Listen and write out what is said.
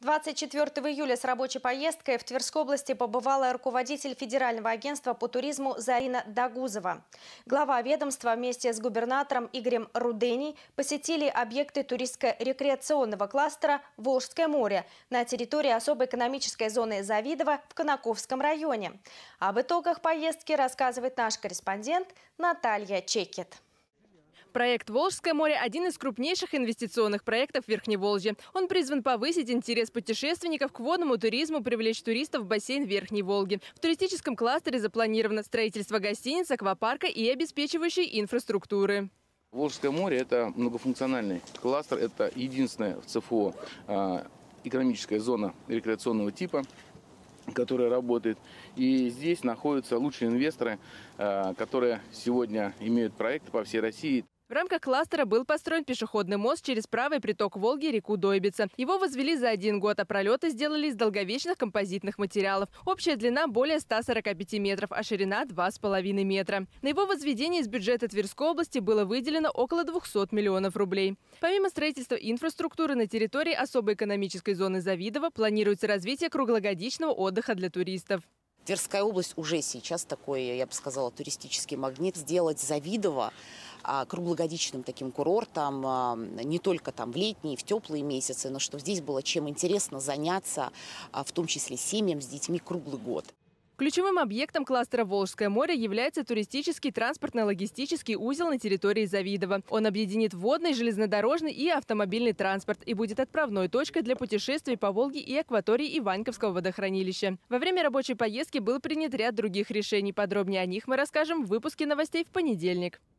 24 июля с рабочей поездкой в Тверской области побывала руководитель Федерального агентства по туризму Зарина Дагузова. Глава ведомства вместе с губернатором Игорем Руденей посетили объекты туристско-рекреационного кластера «Волжское море» на территории особой экономической зоны Завидово в Конаковском районе. Об итогах поездки рассказывает наш корреспондент Наталья Чекет. Проект «Волжское море» – один из крупнейших инвестиционных проектов Верхневолжья. Он призван повысить интерес путешественников к водному туризму, привлечь туристов в бассейн Верхней Волги. В туристическом кластере запланировано строительство гостиниц, аквапарка и обеспечивающей инфраструктуры. Волжское море – это многофункциональный кластер, это единственная в ЦФО экономическая зона рекреационного типа, которая работает. И здесь находятся лучшие инвесторы, которые сегодня имеют проекты по всей России. В рамках кластера был построен пешеходный мост через правый приток Волги реку Дойбица. Его возвели за 1 год, а пролеты сделали из долговечных композитных материалов. Общая длина более 145 метров, а ширина 2,5 метра. На его возведение из бюджета Тверской области было выделено около 200 миллионов рублей. Помимо строительства инфраструктуры на территории особой экономической зоны Завидово планируется развитие круглогодичного отдыха для туристов. Тверская область уже сейчас такой, я бы сказала, туристический магнит. Сделать Завидово круглогодичным таким курортом, не только там в летние, в теплые месяцы, но чтобы здесь было чем интересно заняться, в том числе семьям с детьми, круглый год. Ключевым объектом кластера «Волжское море» является туристический транспортно-логистический узел на территории Завидово. Он объединит водный, железнодорожный и автомобильный транспорт и будет отправной точкой для путешествий по Волге и акватории Иваньковского водохранилища. Во время рабочей поездки был принят ряд других решений. Подробнее о них мы расскажем в выпуске новостей в понедельник.